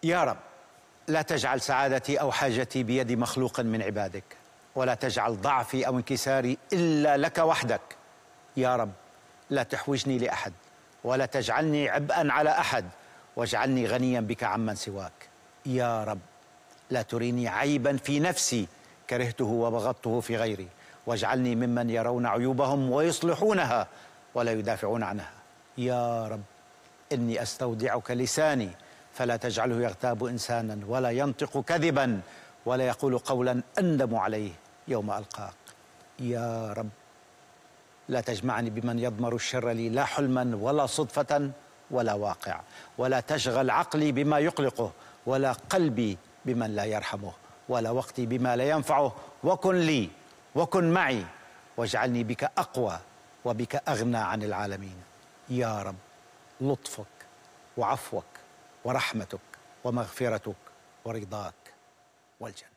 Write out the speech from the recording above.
يا رب، لا تجعل سعادتي أو حاجتي بيد مخلوق من عبادك، ولا تجعل ضعفي أو انكساري إلا لك وحدك. يا رب، لا تحوجني لأحد، ولا تجعلني عبئا على أحد، واجعلني غنيا بك عمن سواك. يا رب، لا تريني عيبا في نفسي كرهته وبغضته في غيري، واجعلني ممن يرون عيوبهم ويصلحونها ولا يدافعون عنها. يا رب، إني أستودعك لساني، فلا تجعله يغتاب إنسانا، ولا ينطق كذبا، ولا يقول قولا أندم عليه يوم ألقاك. يا رب، لا تجمعني بمن يضمر الشر لي، لا حلما ولا صدفة ولا واقع، ولا تشغل عقلي بما يقلقه، ولا قلبي بمن لا يرحمه، ولا وقتي بما لا ينفعه. وكن لي وكن معي، واجعلني بك أقوى وبك أغنى عن العالمين. يا رب، لطفك وعفوك ورحمتك ومغفرتك ورضاك والجنة.